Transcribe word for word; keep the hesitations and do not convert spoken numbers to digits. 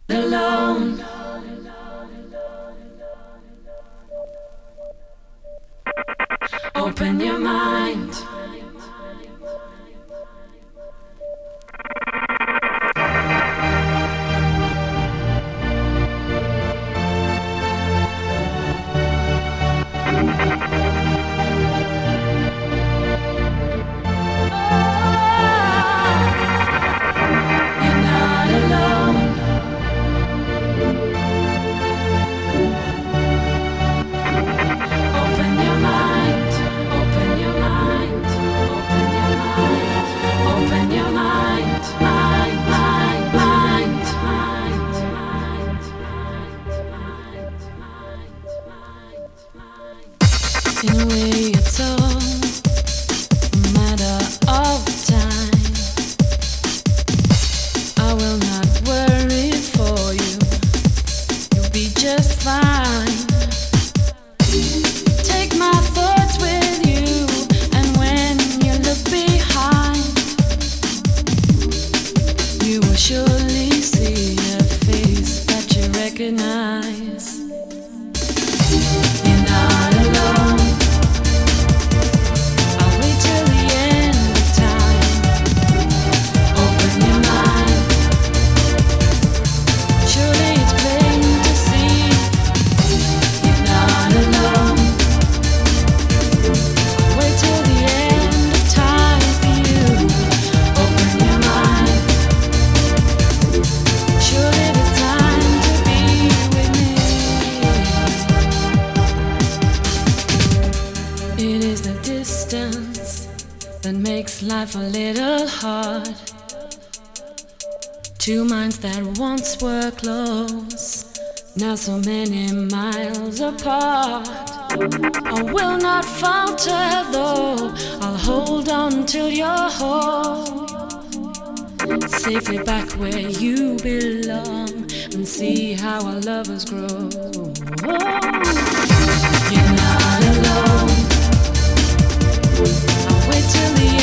alone. Open your mind. In a way it's all a matter of time. I will not worry for you. You'll be just fine. Take my thoughts with you, and when you look behind, you will surely see a face that you recognize. You're not alone. That makes life a little hard. Two minds that once were close, now so many miles apart. I will not falter though, I'll hold on till you're home, safely back where you belong, and see how our lovers grow. You're not alone. I'll wait till the